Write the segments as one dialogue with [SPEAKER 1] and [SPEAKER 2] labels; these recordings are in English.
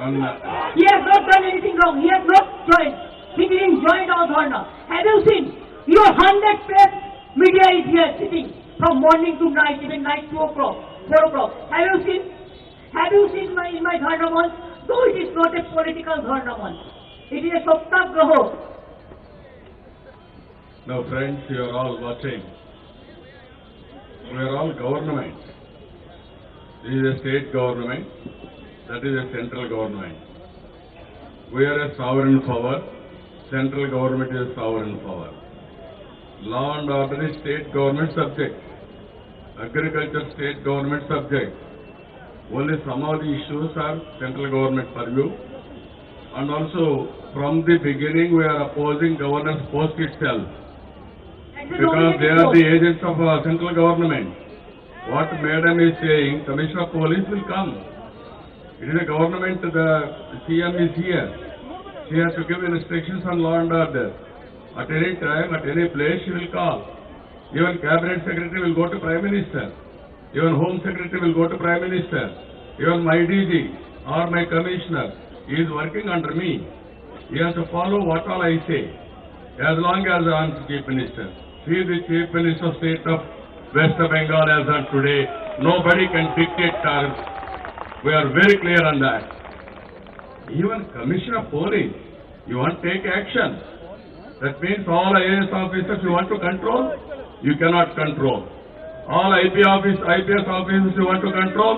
[SPEAKER 1] He has not done anything wrong. He has not joined. He didn't join our dharna. Have you seen? Your 100 press media is here sitting from morning to night, even night 2 o'clock, 4 o'clock. Have you seen? Have you seen in my dharna month? Though it is not a political dharna month. It is a Satyagraha.
[SPEAKER 2] Now friends, you are all watching. We are all government. This is a state government. That is a central government. We are a sovereign power. Central government is sovereign power. Law and order is state government subject. Agriculture state government subject. Only some of the issues are central government purview. And also, from the beginning, we are opposing governor's post itself. Because they are the agents of central government. What Madam is saying, Commissioner of Police will come. It is a government, the CM is here. She has to give instructions on law and order. At any time, at any place, she will call. Even Cabinet Secretary will go to Prime Minister. Even Home Secretary will go to Prime Minister. Even my DG or my Commissioner, he is working under me. He has to follow what all I say. As long as I am the Chief Minister. See the Chief Minister of State of West Bengal as on today. Nobody can dictate terms. We are very clear on that. Even Commissioner of Police, you want to take action. That means all IAS officers you want to control, you cannot control. All IPS officers you want to control,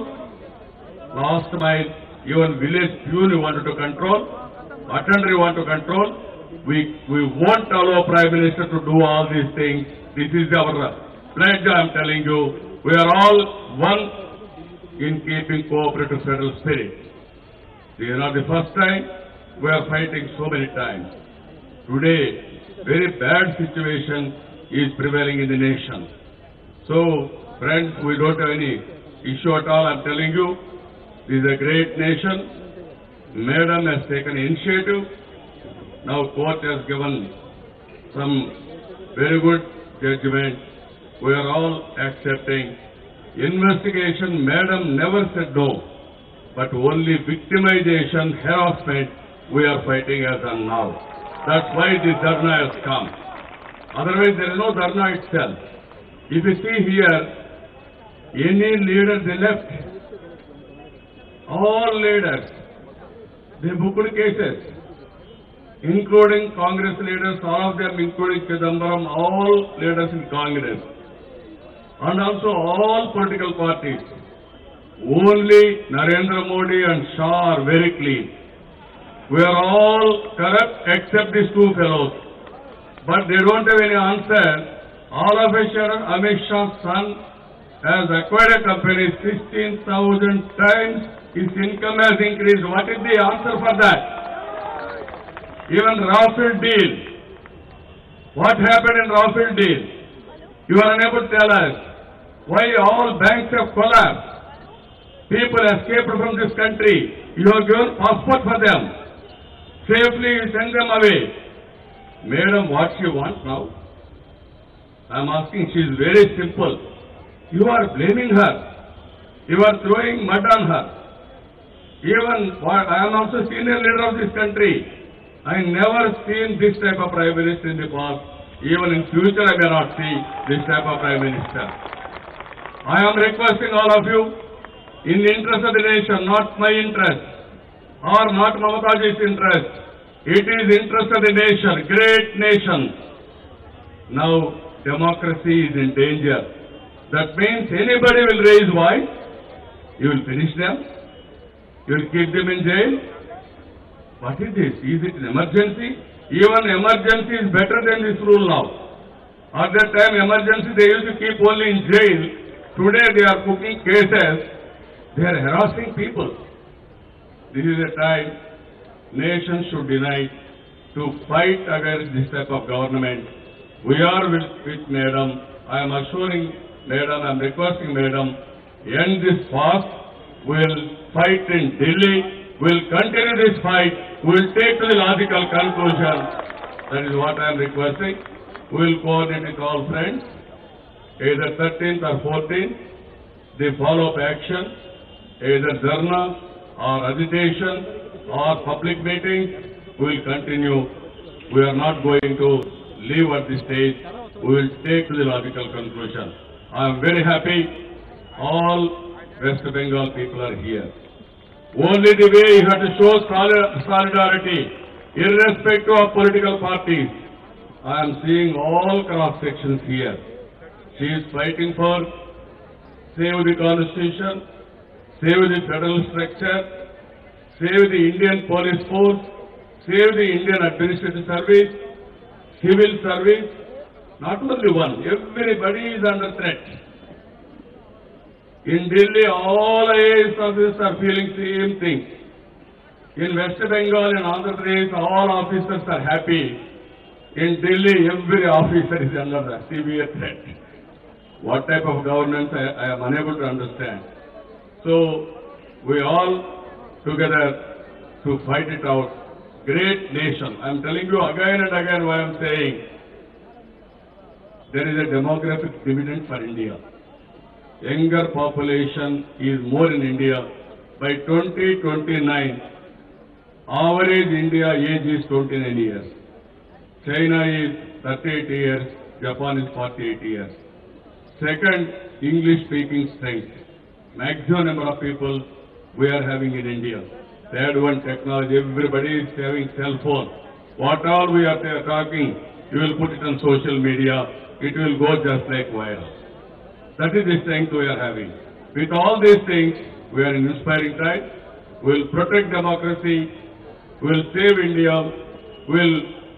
[SPEAKER 2] last mile, even village peon you want to control, attendant you want to control. We won't allow Prime Minister to do all these things. This is our pledge, I am telling you. We are all one in keeping cooperative federal spirit. This is not the first time. We are fighting so many times. Today, very bad situation is prevailing in the nation. So, friends, we don't have any issue at all. I am telling you, this is a great nation. Madam has taken initiative. Now court has given some very good judgment. We are all accepting. Investigation, Madam never said no, but only victimization, harassment, we are fighting as on now. That's why this dharna has come. Otherwise, there is no dharna itself. If you see here, any leader they left, all leaders, they booked cases, including Congress leaders, all of them, including Chidambaram, all leaders in Congress, and also all political parties. Only Narendra Modi and Shah are very clean. We are all corrupt except these two fellows. But they don't have any answer. All of a sudden, Amit Shah's son has acquired a company 16,000 times. His income has increased. What is the answer for that? Even Rafale deal. What happened in Rafale deal? You are unable to tell us why all banks have collapsed. People escaped from this country. You have given passport for them. Safely you send them away. Madam, what she wants now? I am asking, she is very simple. You are blaming her. You are throwing mud on her. Even, I am also senior leader of this country. I never seen this type of Prime Minister in the past. Even in future I may not see this type of Prime Minister. I am requesting all of you, in the interest of the nation, not my interest, or not Mamataji's interest. It is interest of the nation, great nation. Now, democracy is in danger. That means anybody will raise voice, you will finish them, you will keep them in jail. What is this? Is it an emergency? Even emergency is better than this rule now. At that time, emergency they used to keep only in jail. Today they are cooking cases. They are harassing people. This is a time nation should unite to fight against this type of government. We are with Madam. I am assuring Madam, I am requesting Madam, end this fast. We will fight in Delhi. We will continue this fight. We will take to the logical conclusion. That is what I am requesting. We will coordinate with all friends, either 13th or 14th, the follow-up action, either dharna or agitation Our public meetings will continue. We are not going to leave at this stage. We will take to the logical conclusion. I am very happy all West Bengal people are here. Only the way you have to show solidarity, irrespective of political parties. I am seeing all cross sections here. She is fighting for save the constitution, save the federal structure, save the Indian police force, save the Indian administrative service, civil service. Not only one, everybody is under threat. In Delhi, all IAS officers are feeling same thing. In West Bengal and Andhra Pradesh, all officers are happy. In Delhi, every officer is under the severe threat. What type of governance I am unable to understand. So, we all together to fight it out. Great nation. I am telling you again and again why I am saying there is a demographic dividend for India. Younger population is more in India. By 2029, average India age is 29 years. China is 38 years. Japan is 48 years. Second, English-speaking strength. Maximum number of people we are having in India. Third one, technology. Everybody is having cell phone. What all we are talking, you will put it on social media. It will go just like viral. That is the strength we are having. With all these things, we are in inspiring time. We will protect democracy. We will save India. We will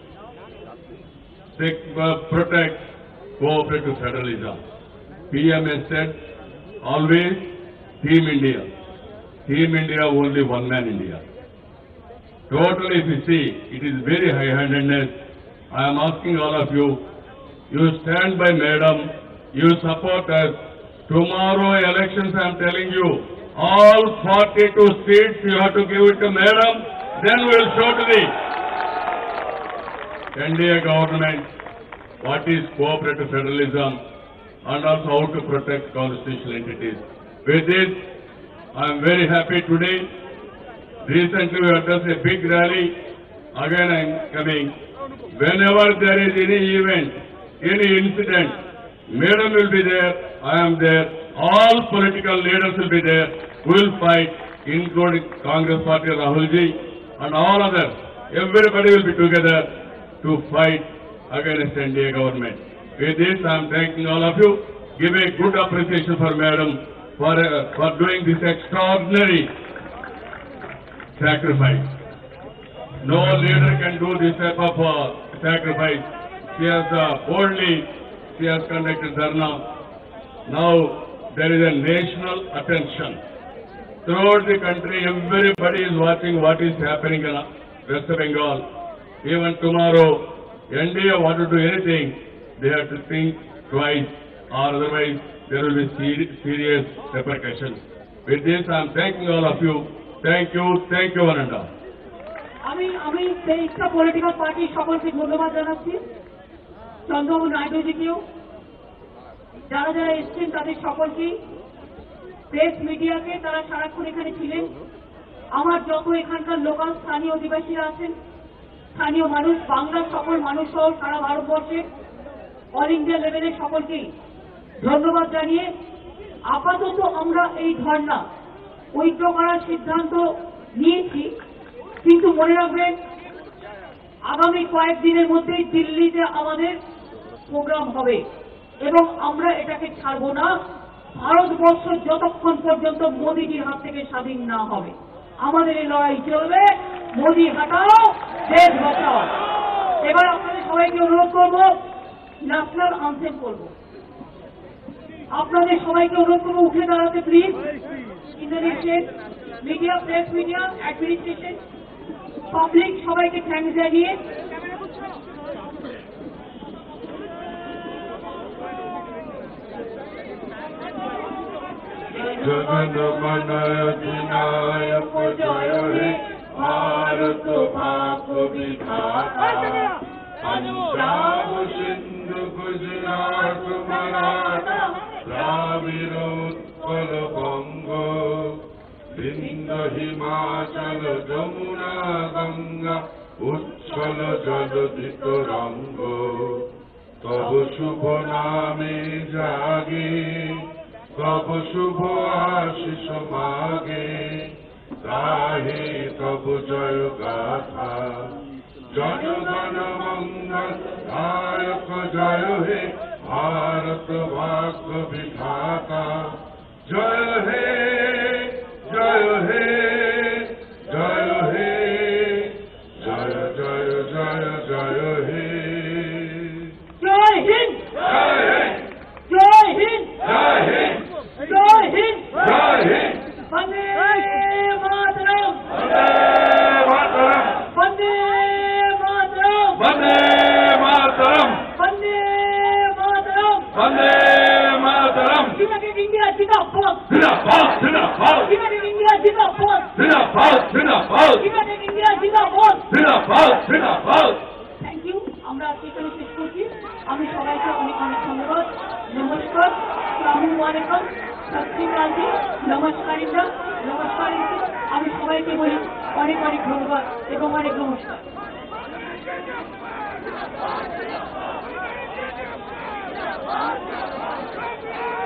[SPEAKER 2] protect cooperative federalism. PM has said, always Team India. Team India, only one man India. Totally, if you see, it is very high-handedness. I am asking all of you, you stand by Madam, you support us. Tomorrow elections, I am telling you, all 42 seats you have to give it to Madam, then we will show to the NDA government what is cooperative federalism and also how to protect constitutional entities. With this, I am very happy today. Recently we have done a big rally. Again I am coming. Whenever there is any event, any incident, Madam will be there, I am there, all political leaders will be there. We will fight, including Congress Party, Rahul Ji, and all others. Everybody will be together to fight against NDA government. With this, I am thanking all of you. Give a good appreciation for Madam for doing this extraordinary sacrifice. No leader can do this type of sacrifice. She has boldly, she has conducted dharna. Now there is a national attention. Throughout the country, everybody is watching what is happening in West Bengal. Even tomorrow, NDA want to do anything, they have to think twice, or otherwise there will be serious repercussions. With this, I am thanking all of you. Thank you, one and all.
[SPEAKER 1] আমি 23টা political পার্টির সকলকে ধন্যবাদ জানাচ্ছি, চন্দ্রবাবু নাইডুজিকেও, যারা যারা এসছেন তাদের সকলকেই, প্রেস মিডিয়াকে, তারা সারাক্ষণ এখানে ছিলেন। আমার যত এখানকার লোকাল স্থানীয় অধিবাসীরা আছেন, স্থানীয় মানুষ, বাংলার সকল মানুষ সহ সারা ভারতবর্ষে অল ইন্ডিয়া লেভেলের সকলকেই ধন্যবাদ জানিয়ে আপাতত আমরা এই ধর্ণা ঐক্য করার সিদ্ধান্ত নিয়েছি। কিন্তু মনে রাখবেন, আগামী কয়েকদিনের মধ্যেই দিল্লিতে আমাদের প্রোগ্রাম হবে এবং আমরা এটাকে ছাড়ব না ভারতবর্ষ যতক্ষণ পর্যন্ত মোদিজির হাত থেকে স্বাধীন না হবে। আমাদের এই লড়াই চলবে। মোদি হাটাও, দেশ বাঁচাও। এবার আপনাদের সবাইকে অনুরোধ করব, ন্যাশনাল আনথেম করব। আপনাদের সবাইকে অনুরোধ করব উঠে দাঁড়াতে please. Internet media, press media, administration, public সবাইকে থ্যাঙ্কস জানিয়ে
[SPEAKER 2] জগন্মন অধিনায়ক জয় হে ভারত ভাগ বিধাতা, পঞ্জাব সিন্ধু গুজরাট মারাঠা দ্রাবিড় উৎকল বঙ্গ, বৃন্দ হিমাচল যমুনা গঙ্গা উচ্ছল জলধি তরঙ্গ তব শুভ নামে জাগে তব শুভ আশিস মাগে গাহে তব জয় গাথা জনগণ মঙ্গল নায়ক জয় হে ভারত ভাগ্য বিধাতা জয় হে জয় হে জয় হে জয় জয় জয় জয় হে
[SPEAKER 1] জয় হিন্দ জয় হিন্দ জয় হিন্দ জয় হিন্দ
[SPEAKER 2] জয় হিন্দ
[SPEAKER 1] বন্দে মাতরম
[SPEAKER 2] বন্দে মাতরম
[SPEAKER 1] বন্দে মাতরম
[SPEAKER 2] বন্দে মাতরম
[SPEAKER 1] বন্দে মাতরম
[SPEAKER 2] বন্দে মাতরম
[SPEAKER 1] United India Zindabad
[SPEAKER 2] জিন্দাবাদ জিন্দাবাদ
[SPEAKER 1] United India Zindabad
[SPEAKER 2] জিন্দাবাদ জিন্দাবাদ
[SPEAKER 1] United India Zindabad
[SPEAKER 2] জিন্দাবাদ জিন্দাবাদ
[SPEAKER 1] থ্যাংক ইউ আমরা এখানে শেষ করছি আমি সবাইকে অনেক অনেক ধন্যবাদ নমস্কার আসসালামু আলাইকুম সত শ্রী আকাল নমস্কার ইন্দ্র নমস্কার ইন্দ্র আমি সবাইকে বলি অনেক অনেক ধন্যবাদ এবং অনেক নমস্কার